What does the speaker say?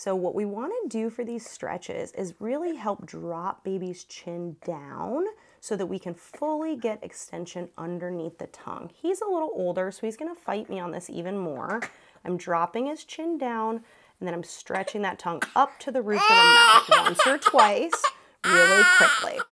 So what we want to do for these stretches is really help drop baby's chin down so that we can fully get extension underneath the tongue. He's a little older, so he's going to fight me on this even more. I'm dropping his chin down, and then I'm stretching that tongue up to the roof of the mouth once or twice really quickly.